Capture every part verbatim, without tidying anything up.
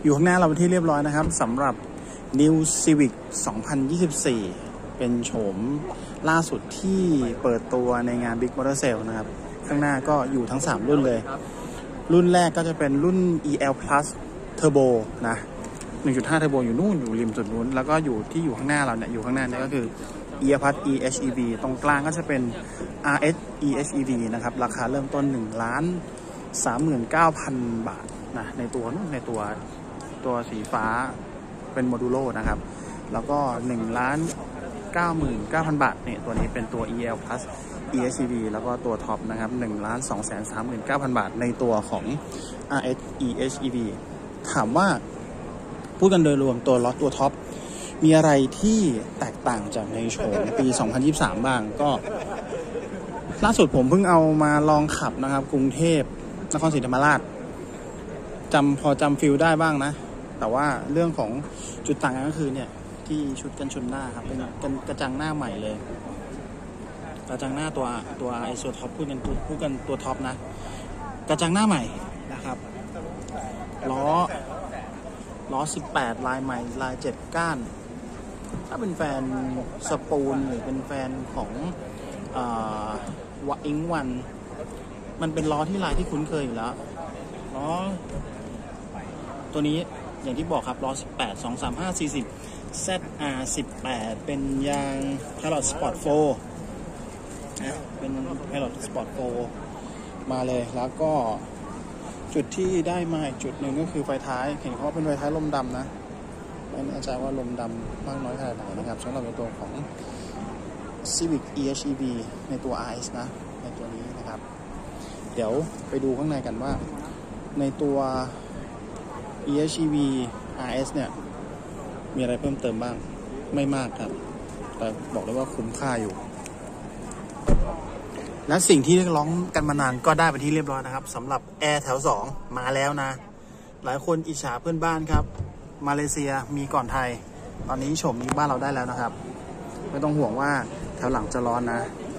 อยู่ข้างหน้าเราเป็นที่เรียบร้อยนะครับสำหรับ New Civic สองพันยี่สิบสี่ เป็นโฉมล่าสุดที่เปิดตัวในงาน Big Motor Sale นะครับข้างหน้าก็อยู่ทั้งสามรุ่นเลยรุ่นแรกก็จะเป็นรุ่น อี แอล Plus Turbo นะ หนึ่งจุดห้า Turbo อยู่นู่นอยู่ริมสุดนู้นแล้วก็อยู่ที่อยู่ข้างหน้าเราเนี่ยอยู่ข้างหน้านี่ก็คือ อี แอล Plus อี เอช อี วี ตรงกลางก็จะเป็น อาร์ เอส อี เอช อี วี นะครับราคาเริ่มต้น หนึ่งล้านสามหมื่นเก้าพัน บาทนะในตัวนู้นในตัวตัวสีฟ้าเป็นโมดูโลนะครับแล้วก็ หนึ่งล้านเก้าหมื่นเก้าพัน บาทเนี่ยตัวนี้เป็นตัว อี แอล Plus อี เอช อี วี แล้วก็ตัวท็อปนะครับ หนึ่งล้านสองแสนสามหมื่นเก้าพัน บาทในตัวของ อาร์ เอส อี เอช อี วี ถามว่าพูดกันโดยรวมตัวล็อตตัวท็อปมีอะไรที่แตกต่างจากในโฉมปี สองพันยี่สิบสาม บ้างก็ล่าสุดผมเพิ่งเอามาลองขับนะครับกรุงเทพนครศรีธรรมราชจำพอจำฟิลได้บ้างนะแต่ว่าเรื่องของจุดต่างกันก็คือเนี่ยที่ชุดกันชนหน้าครับเป็นกันกระจังหน้าใหม่เลยกระจังหน้าตัวตัวไอโซท็อปพูดกันพูดกันตัวท็อปนะกระจังหน้าใหม่นะครับล้อล้อสิบแปดลายใหม่ลายเจ็ดก้านถ้าเป็นแฟนสปูนหรือเป็นแฟนของวะอิงวันมันเป็นล้อที่ลายที่คุ้นเคยอยู่แล้วล้อตัวนี้อย่างที่บอกครับล้อสิบแปด สองสามห้า สี่สิบ แซด อาร์ สิบแปด เป็นยาง Pilot Sport โฟร์ นะเป็น Pilot Sport โฟร์ มาเลยแล้วก็จุดที่ได้มาอีกจุดหนึ่งก็คือไฟท้ายเห็นเขาเป็นไฟท้ายลมดำนะไม่แน่ใจว่าลมดำมากน้อยขนาดไหนนะครับสำหรับในตัวของ Civic อี เอช อี วี ในตัว อาร์ เอส นะในตัวนี้นะครับเดี๋ยวไปดูข้างในกันว่าในตัว อี เอช อี วี อาร์ เอส เนี่ยมีอะไรเพิ่มเติมบ้างไม่มากครับแต่บอกเลยว่าคุ้มค่าอยู่และสิ่งที่เรียกร้องกันมานานก็ได้ไปที่เรียบร้อยนะครับสำหรับแอร์แถวสองมาแล้วนะหลายคนอิจฉาเพื่อนบ้านครับมาเลเซียมีก่อนไทยตอนนี้โฉมนี้บ้านเราได้แล้วนะครับไม่ต้องห่วงว่าแถวหลังจะร้อนนะ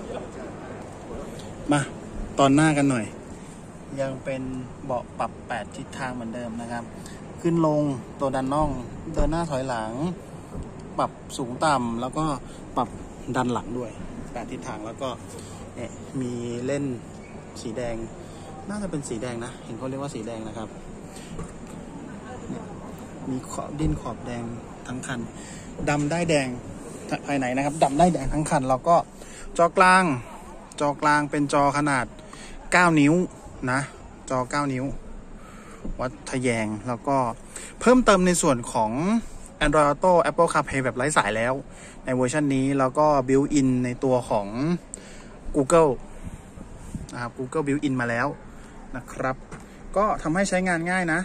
มาตอนหน้ากันหน่อยยังเป็นเบาะปรับแปดทิศทางเหมือนเดิมนะครับขึ้นลงตัวดันน่องเดินหน้าถอยหลังปรับสูงต่ำแล้วก็ปรับดันหลังด้วยแปดทิศทางแล้วก็เนี่ยมีเล่นสีแดงน่าจะเป็นสีแดงนะเห็นเขาเรียกว่าสีแดงนะครับมีขอบดิ้นขอบแดงทั้งคันดำได้แดงภายในนะครับดำได้แดงทั้งคันแล้วก็จอกลางจอกลางเป็นจอขนาดเก้านิ้วนะจอเก้านิ้ววัดทะแยงแล้วก็เพิ่มเติมในส่วนของ Android Auto Apple CarPlay แบบไร้สายแล้วในเวอร์ชันนี้แล้วก็ Built-in ในตัวของ Google นะครับ Google Built-in มาแล้วนะครับก็ทำให้ใช้งานง่ายนะ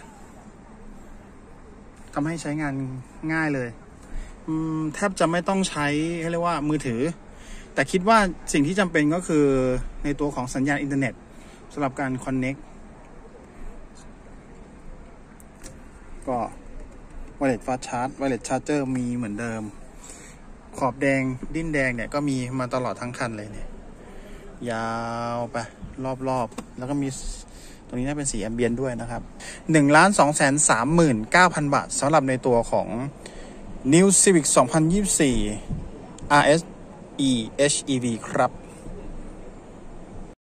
ทำให้ใช้งานง่ายเลยแทบจะไม่ต้องใช้เรียกว่ามือถือแต่คิดว่าสิ่งที่จำเป็นก็คือในตัวของสัญญาณอินเทอร์เน็ตสำหรับการ Connect ก็ Wireless Fast Charge Wireless Charger มีเหมือนเดิมขอบแดงดิ้นแดงเนี่ยก็มีมาตลอดทั้งคันเลยเนี่ยยาวไปรอบๆแล้วก็มีตรงนี้น่าเป็นสีแอมเบียนด้วยนะครับ หนึ่งล้านสองแสนสามหมื่นเก้าพัน บาทสำหรับในตัวของ New Civic สองพันยี่สิบสี่ อาร์ เอส อี เอช อี วี ครับ